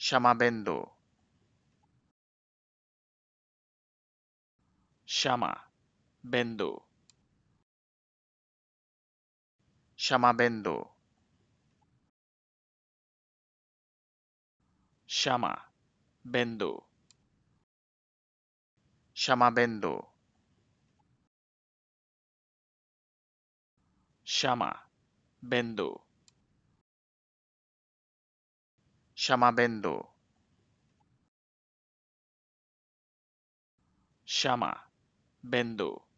Kshama Bindu. Kshama Bindu. Kshama Bindu. Kshama Bindu. Kshama Bindu. Kshama Bindu. Kshama Bindu. Kshama Bindu.